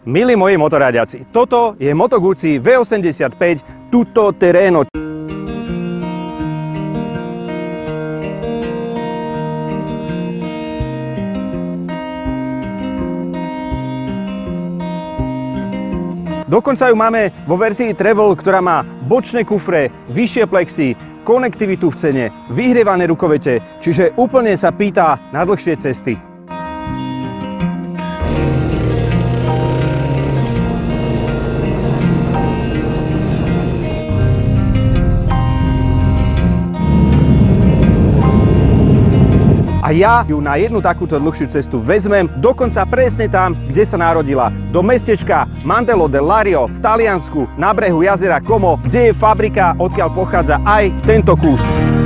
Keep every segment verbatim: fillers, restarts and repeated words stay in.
Milí moji motoráďaci, toto je Moto Guzzi V osemdesiatpäť Tutto Terreno. Dokonca ju máme vo verzii Travel, ktorá má bočné kufre, vyššie plexy, konektivitu v cene, vyhrievané rukovete, čiže úplne sa pýta na dlhšie cesty. A ja ju na jednu takúto dlhšiu cestu vezmem, dokonca presne tam, kde sa narodila. Do mestečka Mandello del Lario v Taliansku, na brehu jazera Como, kde je fabrika, odkiaľ pochádza aj tento kus.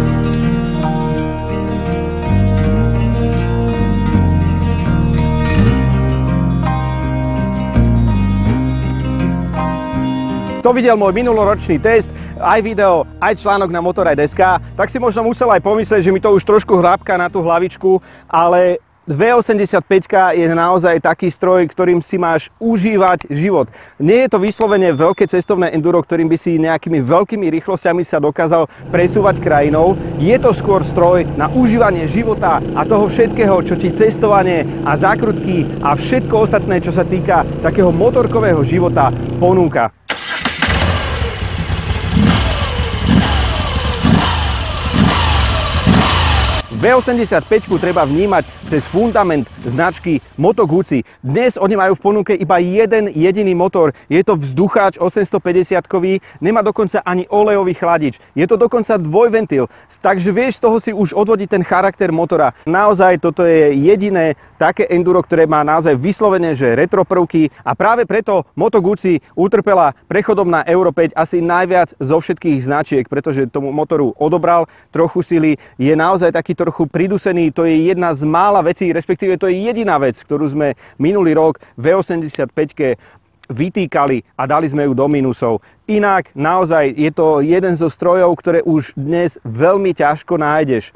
Kto videl môj minuloročný test, aj video, aj článok na Motorrad bodka es ká, tak si možno musel aj pomyslieť, že mi to už trošku hrábka na tú hlavičku, ale V osemdesiatpäť je naozaj taký stroj, ktorým si máš užívať život. Nie je to vyslovene veľké cestovné enduro, ktorým by si nejakými veľkými rýchlosťami sa dokázal presúvať krajinou. Je to skôr stroj na užívanie života a toho všetkého, čo ti cestovanie a zákrutky a všetko ostatné, čo sa týka takého motorkového života, ponúka. V osemdesiatpäť treba vnímať cez fundament značky Moto Guzzi. Dnes oni majú v ponuke iba jeden jediný motor. Je to vzducháč osemstopäťdesiatkový, nemá dokonca ani olejový chladič. Je to dokonca dvojventil, takže vieš z toho si už odvodiť ten charakter motora. Naozaj toto je jediné také enduro, ktoré má naozaj vyslovene, že retro prvky, a práve preto Moto Guzzi utrpela prechodom na Euro päť asi najviac zo všetkých značiek, pretože tomu motoru odobral trochu sily, je naozaj taký trochu pridusený. To je jedna z mála vecí, respektíve to je jediná vec, ktorú sme minulý rok V osemdesiatpäť vytýkali a dali sme ju do mínusov. Inak naozaj je to jeden zo strojov, ktoré už dnes veľmi ťažko nájdeš.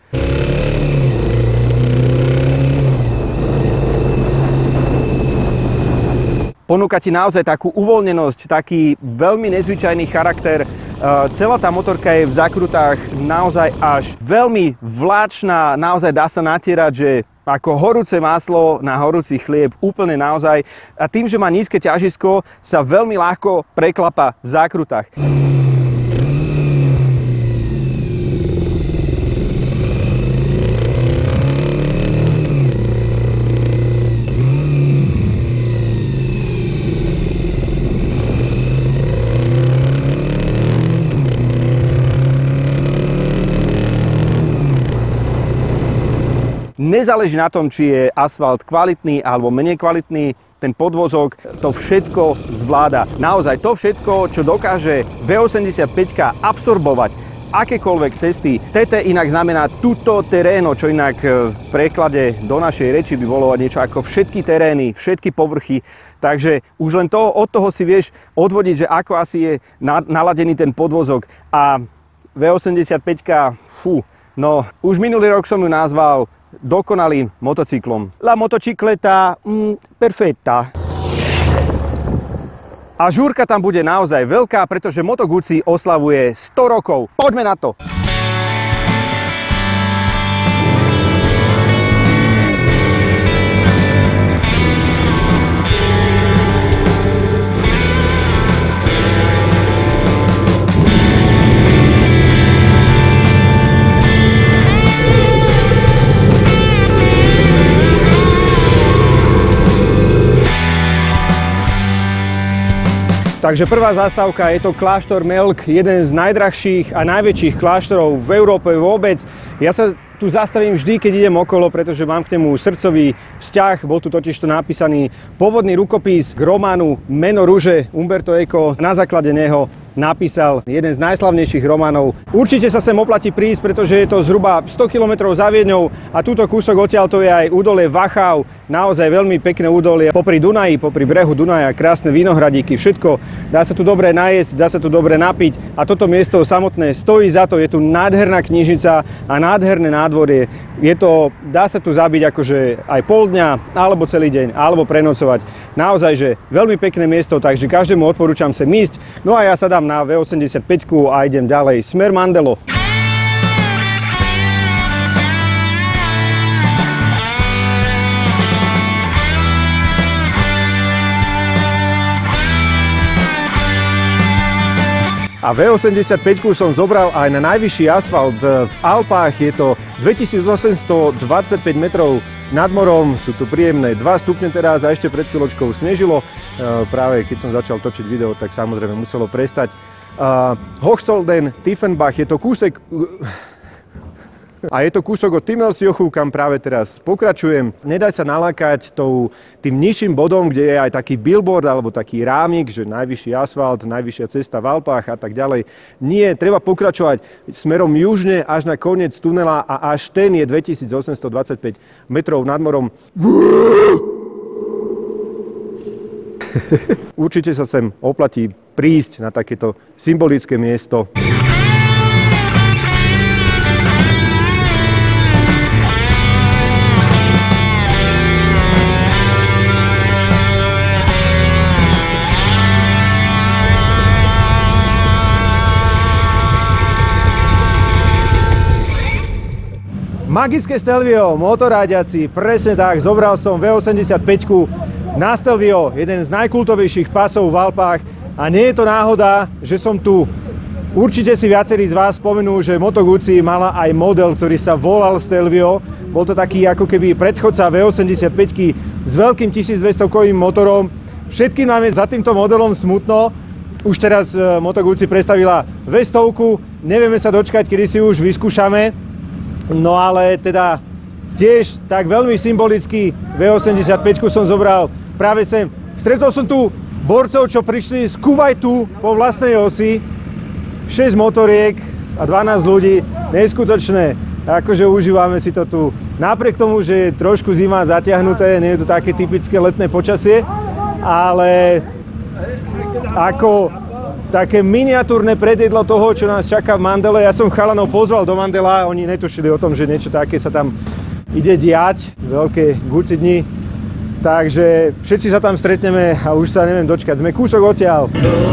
Ponúka ti naozaj takú uvoľnenosť, taký veľmi nezvyčajný charakter. Celá tá motorka je v zakrutách naozaj až veľmi vláčna, naozaj dá sa natierať, že ako horúce maslo na horúci chlieb, úplne naozaj. A tým, že má nízke ťažisko, sa veľmi ľahko preklapa v zákrutách. Nezáleží na tom, či je asfalt kvalitný alebo menej kvalitný, ten podvozok to všetko zvláda. Naozaj to všetko, čo dokáže V osemdesiatpäť absorbovať akékoľvek cesty. té té inak znamená Tutto Terreno, čo inak v preklade do našej reči by bolo niečo ako všetky terény, všetky povrchy. Takže už len to, od toho si vieš odvodiť, že ako asi je naladený ten podvozok. A V osemdesiatpäť, fú, no už minulý rok som ju nazval dokonalým motocyklom. La motocicleta mm, perfetta. A žúrka tam bude naozaj veľká, pretože Moto Guzzi oslavuje sto rokov. Poďme na to! Takže prvá zastávka je to kláštor Melk, jeden z najdrahších a najväčších kláštorov v Európe vôbec. Ja sa tu zastavím vždy, keď idem okolo, pretože mám k nemu srdcový vzťah. Bol tu totižto napísaný pôvodný rukopis k románu Meno rúže Umberto Eco. Na základe neho napísal jeden z najslavnejších románov. Určite sa sem oplatí prísť, pretože je to zhruba sto kilometrov za Viedňou a túto kúsok odtiaľ to je aj údolie Wachau, naozaj veľmi pekné údolie popri Dunaji, popri brehu Dunaja, krásne vinohradíky, všetko. Dá sa tu dobre najesť, dá sa tu dobre napiť a toto miesto samotné stojí za to. Je tu nádherná knižnica a nádherné nádvorie. Je to, dá sa tu zabiť akože aj pol dňa, alebo celý deň, alebo prenocovať. Naozaj, že veľmi pekné miesto, takže každému odporúčam sem ísť. No a ja sa dám na vé osemdesiatpäť a idem ďalej smer Mandelo. A vé osemdesiatpäť som zobral aj na najvyšší asfalt v Alpách. Je to dvetisícosemstodvadsaťpäť metrov nad morom. Sú tu príjemné dva stupne teraz a ešte pred chvíľočkou snežilo. Práve keď som začal točiť video, tak samozrejme muselo prestať. Hochstolden, Tiefenbach, je to kúsek... A je to kúsok od Timmelsjochu, kam práve teraz pokračujem. Nedaj sa nalákať tou, tým nižším bodom, kde je aj taký billboard alebo taký rámik, že najvyšší asfalt, najvyššia cesta v Alpách a tak ďalej. Nie, treba pokračovať smerom južne až na koniec tunela a až ten je dvetisícosemstodvadsaťpäť metrov nad morom. Určite sa sem oplatí prísť na takéto symbolické miesto. Magické Stelvio, motoráďaci, presne tak, zobral som vé osemdesiatpäť na Stelvio, jeden z najkultovejších pasov v Alpách a nie je to náhoda, že som tu. Určite si viacerí z vás spomenú, že Moto Guzzi mala aj model, ktorý sa volal Stelvio. Bol to taký ako keby predchodca vé osemdesiatpäť s veľkým tisícdvestokovým motorom. Všetkým nám je za týmto modelom smutno. Už teraz Moto Guzzi predstavila vé sto, nevieme sa dočkať, kedy si už vyskúšame. No ale teda tiež tak veľmi symbolicky vé osemdesiatpäť som zobral práve sem. Stretol som tu borcov, čo prišli z Kuvajtu po vlastnej osi. šesť motoriek a dvanásť ľudí. Neskutočné. Akože užívame si to tu. Napriek tomu, že je trošku zima zatiahnuté, nie je to také typické letné počasie, ale ako také miniatúrne predjedlo toho, čo nás čaká v Mandele. Ja som chalanov pozval do Mandela, oni netušili o tom, že niečo také sa tam ide diať, veľké Guzzi dni. Takže všetci sa tam stretneme a už sa neviem dočkať. Sme kúsok odtiaľ.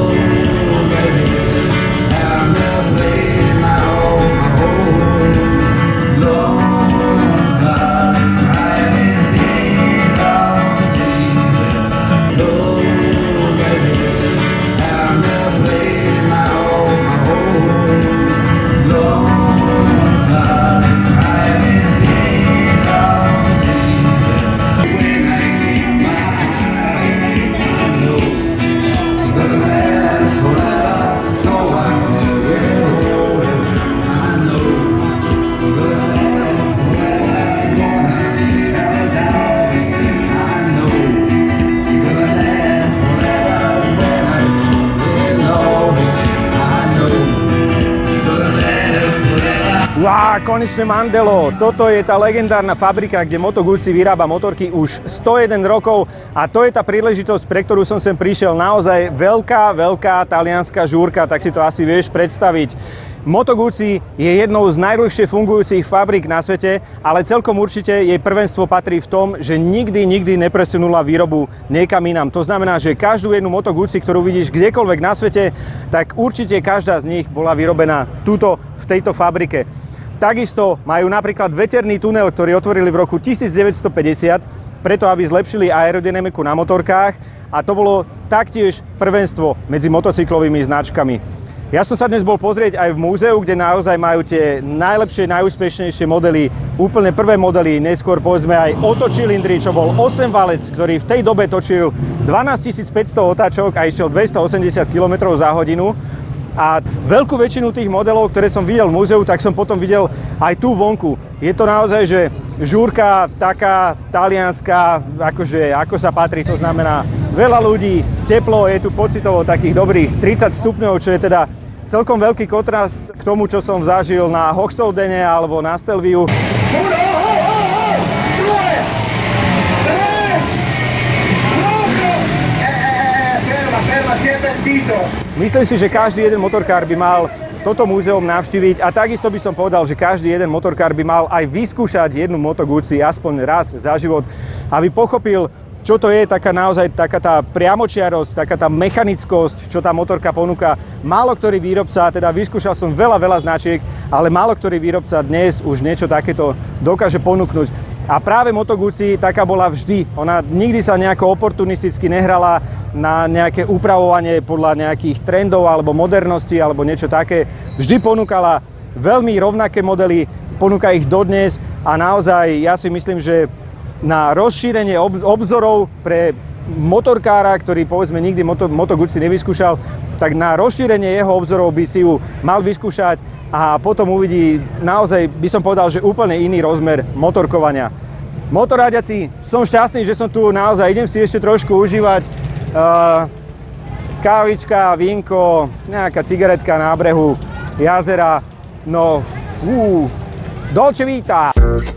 Wow, konečne Mandelo. Toto je tá legendárna fabrika, kde Moto Guzzi vyrába motorky už sto jeden rokov a to je tá príležitosť, pre ktorú som sem prišiel. Naozaj veľká, veľká talianská žúrka, tak si to asi vieš predstaviť. Moto Guzzi je jednou z najdlhšie fungujúcich fabrík na svete, ale celkom určite jej prvenstvo patrí v tom, že nikdy, nikdy nepresunula výrobu niekam inám. To znamená, že každú jednu Moto Guzzi, ktorú vidíš kdekoľvek na svete, tak určite každá z nich bola vyrobená tuto v tejto fabrike. Takisto majú napríklad veterný tunel, ktorý otvorili v roku devätnásťstopäťdesiat, preto aby zlepšili aerodynamiku na motorkách a to bolo taktiež prvenstvo medzi motocyklovými značkami. Ja som sa dnes bol pozrieť aj v múzeu, kde naozaj majú tie najlepšie, najúspešnejšie modely, úplne prvé modely, neskôr povedzme aj otočilindry, čo bol osemvalec, ktorý v tej dobe točil dvanásťtisícpäťsto otáčok a išiel dvestoosemdesiat kilometrov za hodinu. A veľkú väčšinu tých modelov, ktoré som videl v múzeu, tak som potom videl aj tu vonku. Je to naozaj, že žúrka taká talianská, akože, ako sa patrí, to znamená veľa ľudí, teplo, je tu pocitovo takých dobrých tridsať stupňov, čo je teda celkom veľký kontrast k tomu, čo som zažil na Hochsoldene alebo na Stelviu. Myslím si, že každý jeden motorkár by mal toto múzeum navštíviť a takisto by som povedal, že každý jeden motorkár by mal aj vyskúšať jednu Moto Guzzi aspoň raz za život, aby pochopil, čo to je taká naozaj taká tá priamočiarosť, taká tá mechanickosť, čo tá motorka ponúka. Málo ktorý výrobca, teda vyskúšal som veľa, veľa značiek, ale málo ktorý výrobca dnes už niečo takéto dokáže ponúknuť. A práve Moto Guzzi taká bola vždy. Ona nikdy sa nejako oportunisticky nehrala na nejaké upravovanie podľa nejakých trendov alebo modernosti alebo niečo také. Vždy ponúkala veľmi rovnaké modely, ponúka ich dodnes a naozaj ja si myslím, že na rozšírenie obzorov pre motorkára, ktorý povedzme nikdy Moto, Moto Guzzi nevyskúšal, tak na rozšírenie jeho obzorov by si ju mal vyskúšať a potom uvidí naozaj, by som povedal, že úplne iný rozmer motorkovania. Motorráďaci, som šťastný, že som tu naozaj, idem si ešte trošku užívať uh, kávička, vínko, nejaká cigaretka na brehu jazera, no, uh, Dolce Vita.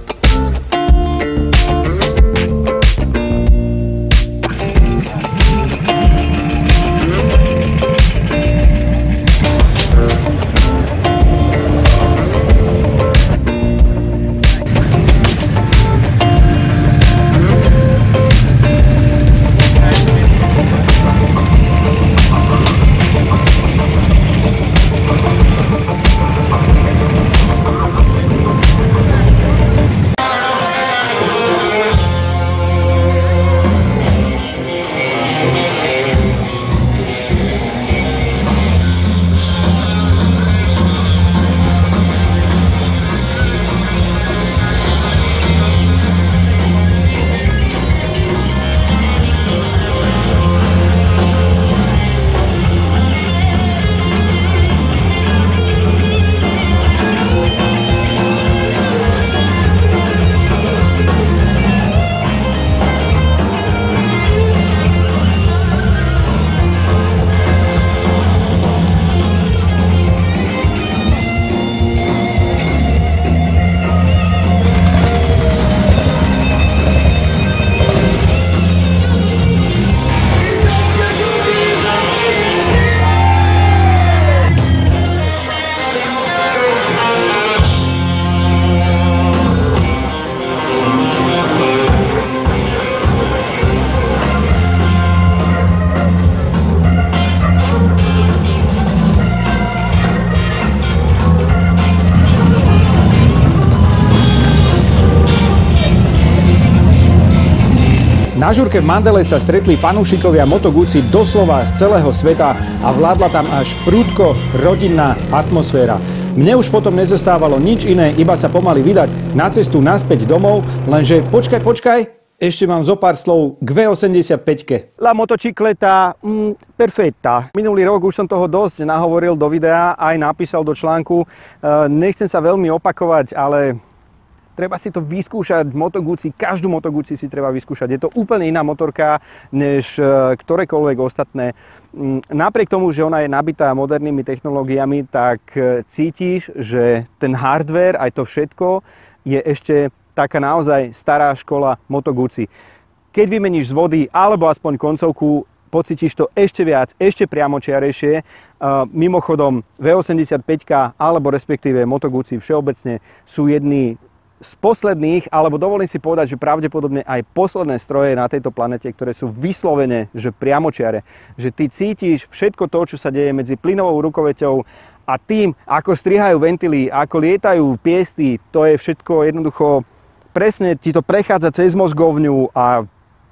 Na žurke v Mandele sa stretli fanúšikovia Moto Guzzi doslova z celého sveta a vládla tam až prudko rodinná atmosféra. Mne už potom nezostávalo nič iné, iba sa pomaly vydať na cestu naspäť domov, lenže počkaj, počkaj, ešte mám zo pár slov k vé osemdesiatpäť. La motocicleta mm, perfetta. Minulý rok už som toho dosť nahovoril do videa, aj napísal do článku. E, nechcem sa veľmi opakovať, ale treba si to vyskúšať. Moto Guzzi, každú Moto Guzzi si treba vyskúšať. Je to úplne iná motorka než ktorékoľvek ostatné. Napriek tomu, že ona je nabitá modernými technológiami, tak cítiš, že ten hardware, aj to všetko, je ešte taká naozaj stará škola Moto Guzzi. Keď vymeníš z vody, alebo aspoň koncovku, pocítiš to ešte viac, ešte priamočiarejšie. Uh, mimochodom, vé osemdesiatpäť alebo respektíve Moto Guzzi všeobecne sú jedni z posledných, alebo dovolím si povedať, že pravdepodobne aj posledné stroje na tejto planete, ktoré sú vyslovene, že priamočiare. Že ty cítiš všetko to, čo sa deje medzi plynovou rukoveťou a tým, ako strihajú ventily, ako lietajú piesty, to je všetko jednoducho, presne ti to prechádza cez mozgovňu a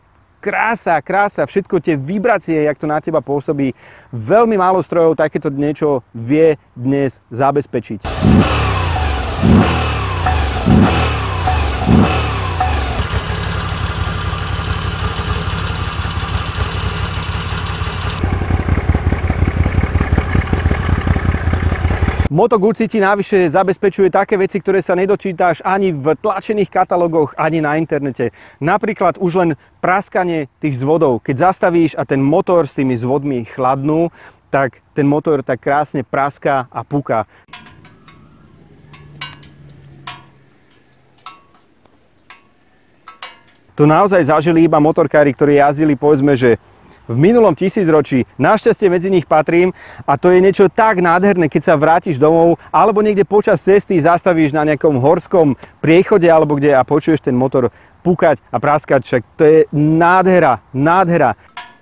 krása, krása, všetko tie vibrácie, jak to na teba pôsobí. Veľmi málo strojov takéto niečo vie dnes zabezpečiť. Moto Guzzi ti navyše zabezpečuje také veci, ktoré sa nedočítaš ani v tlačených katalógoch, ani na internete. Napríklad už len praskanie tých zvodov. Keď zastavíš a ten motor s tými zvodmi chladnú, tak ten motor tak krásne praská a puká. To naozaj zažili iba motorkári, ktorí jazdili, povedzme, že v minulom tisícročí. Našťastie medzi nich patrím a to je niečo tak nádherné, keď sa vrátiš domov alebo niekde počas cesty zastavíš na nejakom horskom priechode alebo kde a počuješ ten motor pukať a praskať, však to je nádhera, nádhera.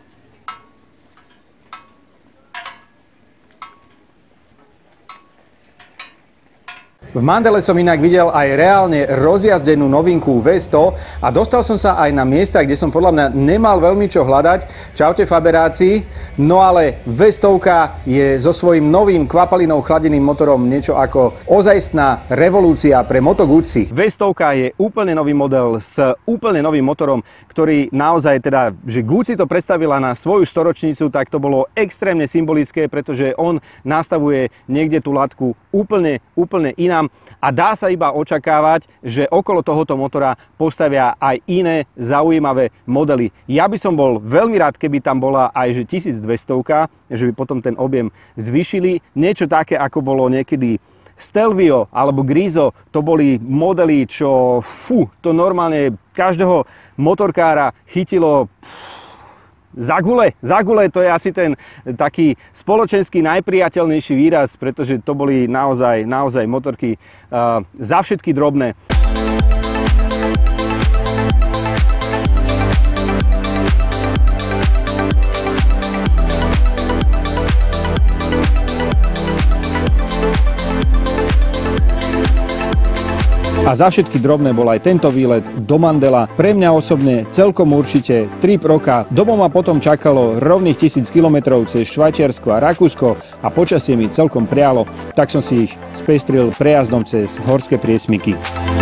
V Mandele som inak videl aj reálne rozjazdenú novinku V sto a dostal som sa aj na miesta, kde som podľa mňa nemal veľmi čo hľadať. Čaute Faberáci. No ale V sto je so svojím novým kvapalinou chladeným motorom niečo ako ozajstná revolúcia pre Moto Guzzi. V sto je úplne nový model s úplne novým motorom, ktorý naozaj teda, že Guzzi to predstavila na svoju storočnicu, tak to bolo extrémne symbolické, pretože on nastavuje niekde tú latku úplne, úplne inám. A dá sa iba očakávať, že okolo tohoto motora postavia aj iné zaujímavé modely. Ja by som bol veľmi rád, keby tam bola aj že tisícdvesto, že by potom ten objem zvýšili. Niečo také, ako bolo niekedy Stelvio alebo Griso, to boli modely, čo fú, to normálne každého motorkára chytilo za gule. Za gule to je asi ten taký spoločenský najpriateľnejší výraz, pretože to boli naozaj, naozaj motorky uh, za všetky drobné. A za všetky drobné bol aj tento výlet do Mandela. Pre mňa osobne celkom určite trip roka. Domov ma potom čakalo rovných tisíc kilometrov cez Švajčiarsko a Rakúsko a počasie mi celkom prialo, tak som si ich spestril prejazdom cez horské priesmyky.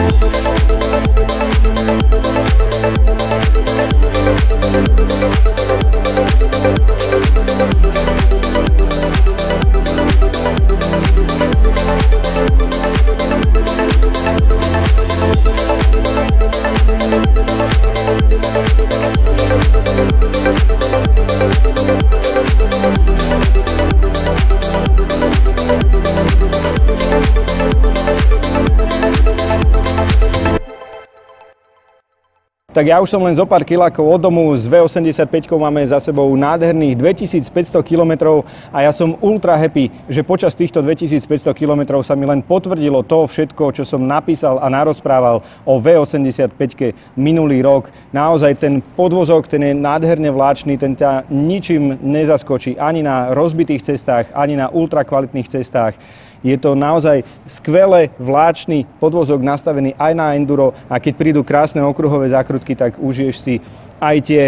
Tak ja už som len zo pár kilákov od domu, s V osemdesiatpäť máme za sebou nádherných dvetisícpäťsto kilometrov a ja som ultra happy, že počas týchto dvetisícpäťsto kilometrov sa mi len potvrdilo to všetko, čo som napísal a narozprával o V osemdesiatpäť minulý rok. Naozaj ten podvozok, ten je nádherne vláčný, ten ťa ničím nezaskočí ani na rozbitých cestách, ani na ultra kvalitných cestách. Je to naozaj skvelé vláčny podvozok nastavený aj na enduro a keď prídu krásne okruhové zákrutky, tak užiješ si aj tie.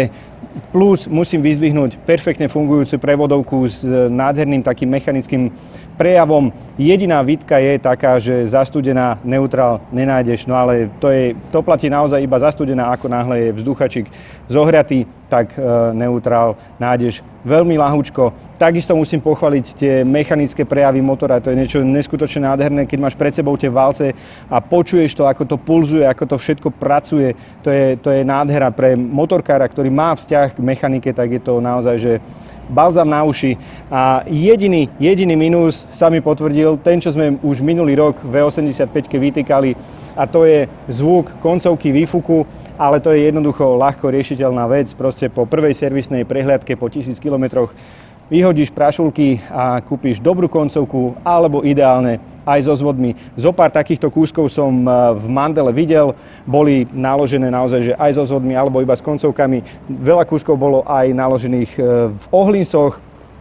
Plus musím vyzdvihnúť perfektne fungujúcu prevodovku s nádherným takým mechanickým prejavom. Jediná výtka je taká, že zastudená neutrál nenájdeš, no ale to, je, to platí naozaj iba zastudená, ako náhle je vzduchačik zohriatý, tak e, neutrál nájdeš veľmi ľahúčko. Takisto musím pochváliť tie mechanické prejavy motora, to je niečo neskutočne nádherné, keď máš pred sebou tie valce a počuješ to, ako to pulzuje, ako to všetko pracuje. To je, to je nádhera pre motorkára, ktorý má vzťah k mechanike, tak je to naozaj, že balzam na uši. A jediný, jediný minus sa mi potvrdil, ten, čo sme už minulý rok V osemdesiatpäť vytýkali, a to je zvuk koncovky výfuku, ale to je jednoducho ľahko riešiteľná vec. Proste po prvej servisnej prehliadke po tisíc kilometroch vyhodíš prašulky a kúpiš dobrú koncovku, alebo ideálne aj so zvodmi. Zo pár takýchto kúskov som v Mandele videl, boli naložené naozaj že aj so zvodmi, alebo iba s koncovkami. Veľa kúskov bolo aj naložených v ohlinsoch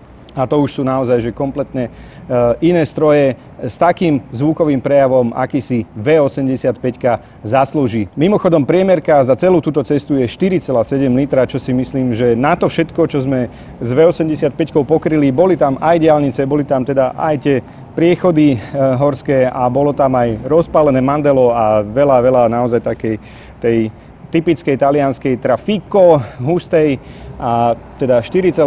a to už sú naozaj že kompletne iné stroje s takým zvukovým prejavom, aký si V osemdesiatpäť zaslúži. Mimochodom, priemerka za celú túto cestu je štyri celé sedem litra, čo si myslím, že na to všetko, čo sme s V osemdesiatpäť pokryli, boli tam aj diaľnice, boli tam teda aj tie priechody horské a bolo tam aj rozpálené Mandelo a veľa, veľa naozaj takej tej typickej talianskej trafiko, hustej, a teda štyri celé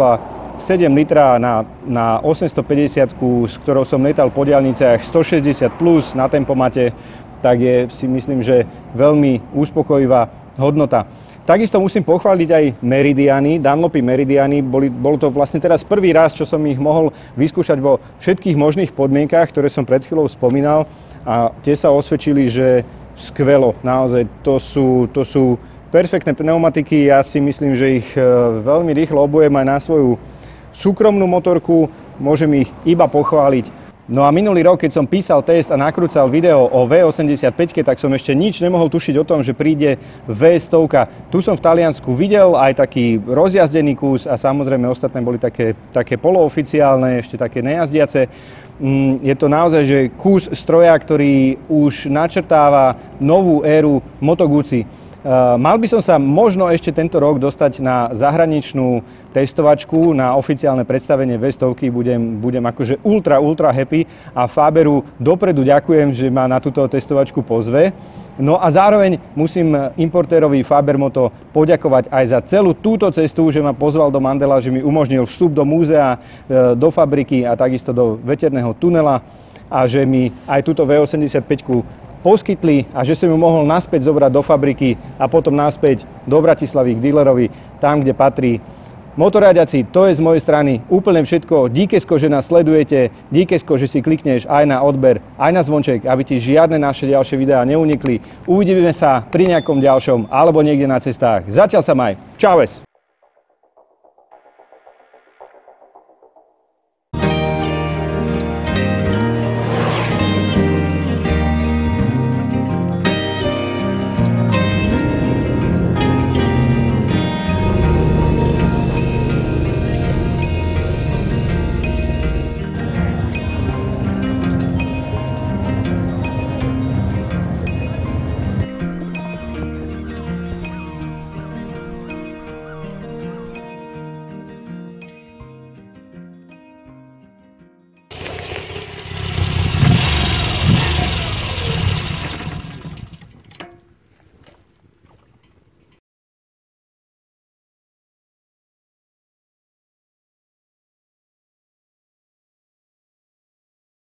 sedem litrov na, na osemstopäťdesiat, s ktorou som letal po diaľniciach stošesťdesiat plus na tempomate, tak je, si myslím, že veľmi uspokojivá hodnota. Takisto musím pochváliť aj Meridiany, Dunlopy Meridiany. Boli, bol to vlastne teraz prvý raz, čo som ich mohol vyskúšať vo všetkých možných podmienkách, ktoré som pred chvíľou spomínal. A tie sa osvedčili, že skvelo, naozaj. To sú, to sú perfektné pneumatiky. Ja si myslím, že ich veľmi rýchlo obujem aj na svoju súkromnú motorku. Môžem ich iba pochváliť. No a minulý rok, keď som písal test a nakrúcal video o vé osemdesiatpäť, tak som ešte nič nemohol tušiť o tom, že príde vé sto. Tu som v Taliansku videl aj taký rozjazdený kus a samozrejme ostatné boli také, také polooficiálne, ešte také nejazdiace. Je to naozaj že kus stroja, ktorý už načrtáva novú éru Moto Guzzi. Mal by som sa možno ešte tento rok dostať na zahraničnú testovačku, na oficiálne predstavenie vé sto. Budem, budem akože ultra, ultra happy a Faberu dopredu ďakujem, že ma na túto testovačku pozve. No a zároveň musím importérovi Fabermoto poďakovať aj za celú túto cestu, že ma pozval do Mandela, že mi umožnil vstup do múzea, do fabriky a takisto do veterného tunela a že mi aj túto vé osemdesiatpäť poskytli a že som ju mohol naspäť zobrať do fabriky a potom naspäť do Bratislavy k dealerovi, tam, kde patrí. Motorradiaci, to je z mojej strany úplne všetko. Díkesko, že nás sledujete, díkesko, že si klikneš aj na odber, aj na zvonček, aby ti žiadne naše ďalšie videá neunikli. Uvidíme sa pri nejakom ďalšom alebo niekde na cestách. Zatiaľ sa maj. Čaues!